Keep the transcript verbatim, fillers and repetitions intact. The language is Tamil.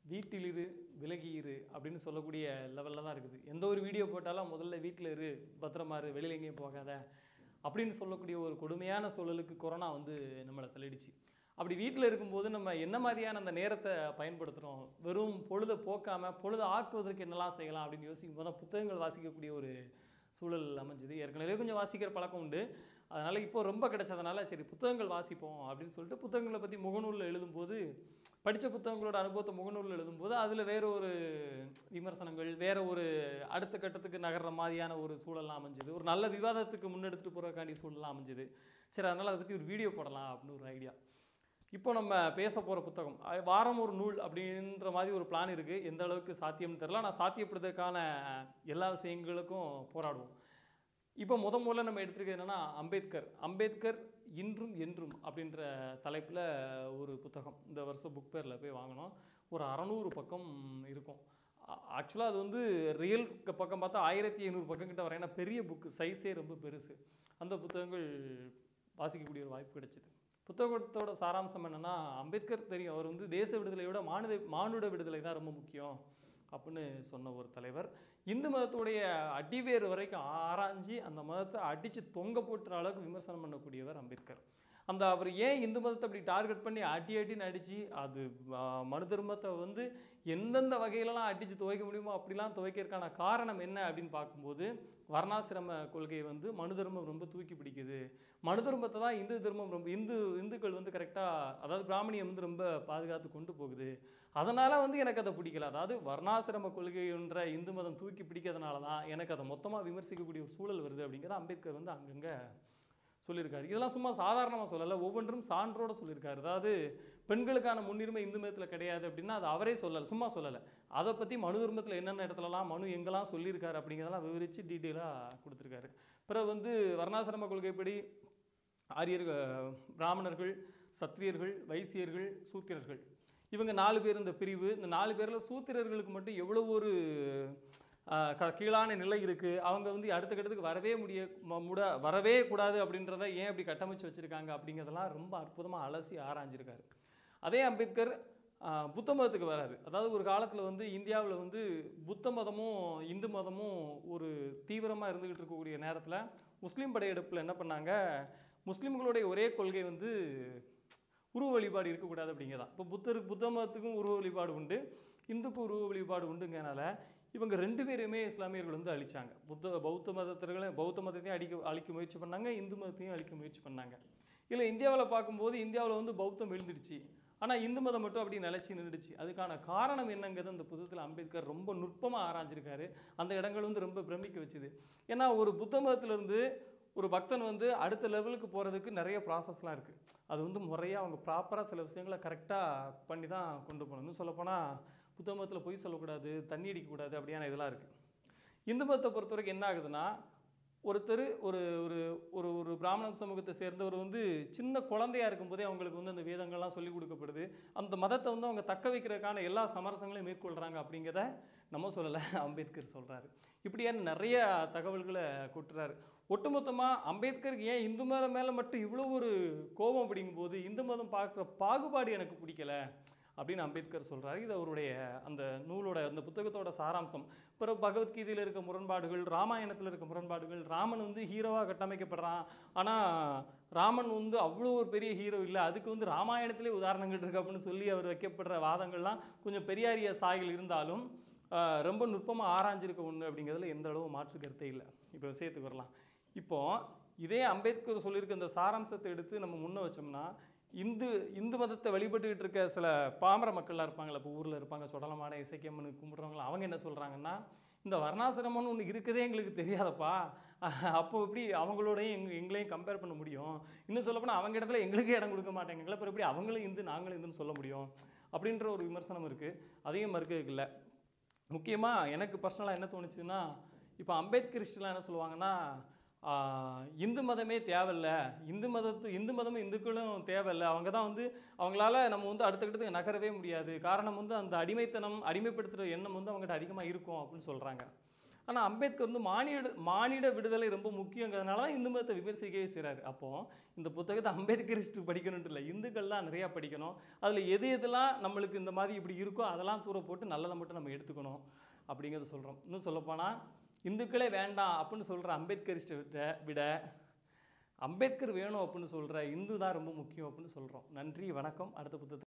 வீட்டில் இரு விலகி இரு அப்படின்னு சொல்லக்கூடிய லெவலில் தான் இருக்குது. எந்த ஒரு வீடியோ போட்டாலும் முதல்ல வீட்டில் இரு, பத்திரமா இரு, வெளியில் எங்கேயும் போகாத அப்படின்னு சொல்லக்கூடிய ஒரு கொடுமையான சூழலுக்கு கொரோனா வந்து நம்மளை தள்ளிடுச்சு. அப்படி வீட்டில் இருக்கும்போது நம்ம என்ன மாதிரியான அந்த நேரத்தை பயன்படுத்துகிறோம், வெறும் பொழுதை போக்காமல் பொழுதை ஆக்குவதற்கு என்னெல்லாம் செய்யலாம் அப்படின்னு யோசிக்கும் போது தான் புத்தகங்கள் வாசிக்கக்கூடிய ஒரு சூழல் அமைஞ்சுது. ஏற்கனவே கொஞ்சம் வாசிக்கிற பழக்கம் உண்டு. அதனால் இப்போ ரொம்ப கிடைச்சதுனால சரி புத்தகங்கள் வாசிப்போம் அப்படின்னு சொல்லிட்டு புத்தகங்களை பற்றி முகநூலில் எழுதும்போது, படித்த புத்தகங்களோட அனுபவத்தை முகநூலில் எழுதும்போது அதில் வேறு ஒரு விமர்சனங்கள், வேறு ஒரு அடுத்த கட்டத்துக்கு நகர்ற மாதிரியான ஒரு சூழலாம் அமைஞ்சுது. ஒரு நல்ல விவாதத்துக்கு முன்னெடுத்துட்டு போகிறக்காண்டி சூழலாம் அமைஞ்சுது. சரி, அதனால் அதை பற்றி ஒரு வீடியோ போடலாம் அப்படின்னு ஒரு ஐடியா. இப்போ நம்ம பேச போகிற புத்தகம் வாரம் ஒரு நூல் அப்படின்ற மாதிரி ஒரு பிளான் இருக்குது. எந்த அளவுக்கு சாத்தியம்னு தெரில. ஆனால் சாத்தியப்படுறதுக்கான எல்லா விஷயங்களுக்கும் போராடுவோம். இப்போ முத முதல்ல நம்ம எடுத்துருக்கிறது என்னென்னா அம்பேத்கர் அம்பேத்கர் இன்றும் என்றும் அப்படின்ற தலைப்பில் ஒரு புத்தகம் இந்த வருஷம் புக் பேரில் போய் வாங்கினோம். ஒரு அறநூறு பக்கம் இருக்கும். ஆக்சுவலாக அது வந்து ரியல் பக்கம் பார்த்தா ஆயிரத்தி ஐநூறு பக்கம் கிட்ட வர, ஏன்னா பெரிய புக்கு, சைஸே ரொம்ப பெருசு. அந்த புத்தகங்கள் வாசிக்கக்கூடிய ஒரு வாய்ப்பு கிடைச்சிது. புத்தகத்தோட சாராம்சம் என்னென்னா, அம்பேத்கர் தெரியும், அவர் வந்து தேச விடுதலையோட மானுட மானுட விடுதலை தான் ரொம்ப முக்கியம் அப்படின்னு சொன்ன ஒரு தலைவர். இந்து மதத்துடைய அடிவேறு வரைக்கும் ஆராய்ஞ்சி அந்த மதத்தை அடித்து தொங்க போட்டுற அளவுக்கு விமர்சனம் பண்ணக்கூடியவர் அம்பேத்கர். அந்த அவர் ஏன் இந்து மதத்தை அப்படி டார்கெட் பண்ணி அடி அடின்னு அடித்து அது மனு தர்மத்தை வந்து எந்தெந்த வகையிலலாம் அடித்து துவைக்க முடியுமோ அப்படிலாம் துவைக்கிறதுக்கான காரணம் என்ன அப்படின்னு பார்க்கும்போது, வர்ணாசிரம கொள்கையை வந்து மனு தர்மம் ரொம்ப தூக்கி பிடிக்குது. மனு தர்மத்தை தான் இந்து தர்மம் ரொம்ப இந்து இந்துக்கள் வந்து கரெக்டாக, அதாவது பிராமணியம் வந்து ரொம்ப பாதுகாத்து கொண்டு போகுது. அதனால் வந்து எனக்கு அதை பிடிக்கல. அதாவது வர்ணாசிரம கொள்கைன்ற இந்து மதம் தூக்கி பிடிக்கிறதுனால தான் எனக்கு அதை மொத்தமாக விமர்சிக்கக்கூடிய ஒரு சூழல் வருது அப்படிங்கிறத அம்பேத்கர் வந்து அங்கங்கே சொல்லியிருக்காரு. இதெல்லாம் சும்மா சாதாரணமாக சொல்லலை, ஒவ்வொன்றும் சான்றோடு சொல்லியிருக்காரு. அதாவது பெண்களுக்கான முன்னுரிமை இந்து மதத்தில் கிடையாது அப்படின்னா அது அவரே சொல்லலை, சும்மா சொல்லலை. அதை பற்றி மனு தர்மத்தில் என்னென்ன இடத்துலலாம் மனு எங்கெல்லாம் சொல்லியிருக்காரு அப்படிங்கிறதெல்லாம் விவரித்து டீட்டெயிலாக கொடுத்துருக்காரு. பிறகு வந்து வர்ணாசிரம கொள்கைப்படி ஆரியர்கள், பிராமணர்கள், சத்திரியர்கள், வைசியர்கள், சூத்திரர்கள், இவங்க நாலு பேர் இந்த பிரிவு. இந்த நாலு பேரில் சூத்திரர்களுக்கு மட்டும் எவ்வளோ ஒரு கீழான நிலை இருக்குது, அவங்க வந்து அடுத்த கட்டத்துக்கு வரவே முடிய முட வரவே கூடாது அப்படின்றத ஏன் அப்படி கட்டமைச்சு வச்சுருக்காங்க அப்படிங்கிறதெல்லாம் ரொம்ப அற்புதமாக அலசி ஆராய்ஞ்சிருக்காரு. அதே அம்பேத்கர் புத்த மதத்துக்கு வராரு. அதாவது ஒரு காலத்தில் வந்து இந்தியாவில் வந்து புத்த மதமும் இந்து மதமும் ஒரு தீவிரமாக இருந்துக்கிட்டு இருக்கக்கூடிய நேரத்தில் முஸ்லீம் படையெடுப்பில் என்ன பண்ணாங்க, முஸ்லீம்களுடைய ஒரே கொள்கை வந்து உருவ வழிபாடு இருக்கக்கூடாது அப்படிங்கிறதான். இப்போ புத்தருக்கு புத்த மதத்துக்கும் உருவ வழிபாடு உண்டு, இந்துக்கும் உருவ வழிபாடு உண்டுங்கிறனால இவங்க ரெண்டு பேருமே இஸ்லாமியர்கள் வந்து அழிச்சாங்க. புத்த பௌத்த மதத்திற்களையும் பௌத்த மதத்தையும் அடிக்க அழிக்க முயற்சி பண்ணாங்க, இந்து மதத்தையும் அழிக்க முயற்சி பண்ணாங்க. இல்லை, இந்தியாவில் பார்க்கும்போது இந்தியாவில் வந்து பௌத்தம் விழுந்துடுச்சு, ஆனால் இந்து மதம் மட்டும் அப்படி நிலச்சி நின்றுடுச்சு. அதுக்கான காரணம் என்னங்கிறது அந்த புத்தகத்தில் அம்பேத்கர் ரொம்ப நுட்பமாக ஆராய்ஞ்சிருக்காரு. அந்த இடங்கள் வந்து ரொம்ப பிரமிக்க வச்சுது. ஏன்னா ஒரு புத்த மதத்திலிருந்து ஒரு பக்தன் வந்து அடுத்த லெவலுக்கு போகிறதுக்கு நிறைய ப்ராசஸ்லாம் இருக்குது. அது வந்து முறையாக அவங்க ப்ராப்பராக சில விஷயங்களை கரெக்டாக பண்ணி தான் கொண்டு போகணும். இன்னும் சொல்லப்போனால் புத்த மதத்தில் பொய் சொல்லக்கூடாது, தண்ணி அடிக்கக்கூடாது, அப்படியான இதெல்லாம் இருக்குது. இந்து மதத்தை பொறுத்த வரைக்கும் என்ன ஆகுதுன்னா, ஒருத்தர் ஒரு ஒரு ஒரு ஒரு பிராமணன் சமூகத்தை சேர்ந்தவர் வந்து சின்ன குழந்தையாக இருக்கும்போதே அவங்களுக்கு வந்து அந்த வேதங்கள்லாம் சொல்லிக் கொடுக்கப்படுது. அந்த மதத்தை வந்து அவங்க தக்க வைக்கிறதுக்கான எல்லா சமரசங்களையும் மேற்கொள்கிறாங்க அப்படிங்கிறத நம்ம சொல்லலை, அம்பேத்கர் சொல்கிறாரு. இப்படியான நிறைய தகவல்களை கொட்டுறாரு. ஒட்டுமொத்தமாக அம்பேத்கருக்கு ஏன் இந்து மதம் மேலே மட்டும் இவ்வளோ ஒரு கோபம் அப்படிங்கும்போது இந்து மதம் பார்க்குற பாகுபாடு எனக்கு பிடிக்கல அப்படின்னு அம்பேத்கர் சொல்கிறாரு. இது அவருடைய அந்த நூலோட அந்த புத்தகத்தோட சாராம்சம். பிறகு பகவத்கீதையில் இருக்க முரண்பாடுகள், ராமாயணத்தில் இருக்க முரண்பாடுகள், ராமன் வந்து ஹீரோவாக கட்டமைக்கப்படுறான், ஆனால் ராமன் வந்து அவ்வளோ ஒரு பெரிய ஹீரோ இல்லை, அதுக்கு வந்து ராமாயணத்திலே உதாரணங்கள் இருக்குது அப்படின்னு சொல்லி அவர் வைக்கப்படுற வாதங்கள்லாம் கொஞ்சம் பெரியாரிய சாயல் இருந்தாலும் ரொம்ப நுட்பமாக ஆராய்ஞ்சிருக்க ஒன்று அப்படிங்கிறதுல எந்த அளவு மாற்று கருத்தே இல்லை. இப்போ விஷயத்துக்கு வரலாம். இப்போது இதே அம்பேத்கர் சொல்லியிருக்க இந்த சாராம்சத்தை எடுத்து நம்ம முன்ன வச்சோம்னா, இந்து இந்து மதத்தை வழிபட்டுக்கிட்டு இருக்க சில பாமர மக்கள்லாம் இருப்பாங்களே, இப்போ ஊரில் இருப்பாங்க, சொடலமான இசைக்கம்மனு கும்பிட்றவங்களாம், அவங்க என்ன சொல்கிறாங்கன்னா, இந்த வர்ணாசிரமம்னு ஒன்று இருக்குதே எங்களுக்கு தெரியாதப்பா, அப்போ எப்படி அவங்களோடையும் எங் எங்களையும் கம்பேர் பண்ண முடியும், இன்னும் சொல்லப்போனால் அவங்க இடத்துல எங்களுக்கே இடம் கொடுக்க மாட்டேங்க, அப்புறம் எப்படி அவங்களும் இந்து நாங்களும் இந்துன்னு சொல்ல முடியும் அப்படின்ற ஒரு விமர்சனம் இருக்குது. அதையும் மறுக்கிறதுக்கு இல்லை. முக்கியமாக எனக்கு பர்சனலாக என்ன தோணுச்சுன்னா, இப்போ அம்பேத்கரிஸ்ட்லாம் என்ன சொல்லுவாங்கன்னா, இந்து மதமே தேவையில்லை, இந்து மதத்து இந்து மதமும் இந்துக்களும் தேவையில்லை, அவங்க தான் வந்து அவங்களால நம்ம வந்து அடுத்த கட்டத்துக்கு நகரவே முடியாது, காரணம் வந்து அந்த அடிமைத்தனம் அடிமைப்படுத்துகிற எண்ணம் வந்து அவங்ககிட்ட அதிகமாக இருக்கும் அப்படின்னு சொல்கிறாங்க. ஆனால் அம்பேத்கர் வந்து மானிட மானிட விடுதலை ரொம்ப முக்கியங்கிறதுனால தான் இந்து மதத்தை விமர்சிக்கவே செய்கிறாரு. அப்போது இந்த புத்தகத்தை அம்பேத்கரிஸ்ட் படிக்கணுன்ட்டு இல்லை, இந்துக்கள்லாம் நிறையா படிக்கணும். அதில் எது எதெல்லாம் நம்மளுக்கு இந்த மாதிரி இப்படி இருக்கோ அதெல்லாம் தூர போட்டு நல்லதை மட்டும் நம்ம எடுத்துக்கணும் அப்படிங்கிறத சொல்கிறோம். இன்னும் சொல்லப்போனால் இந்துக்களே வேண்டாம் அப்படின்னு சொல்கிற அம்பேத்கரிஸ்ட்டை விட அம்பேத்கர் வேணும் அப்படின்னு சொல்கிற இந்து தான் ரொம்ப முக்கியம் அப்படின்னு சொல்கிறோம். நன்றி, வணக்கம். அடுத்த புத்தகத்தில்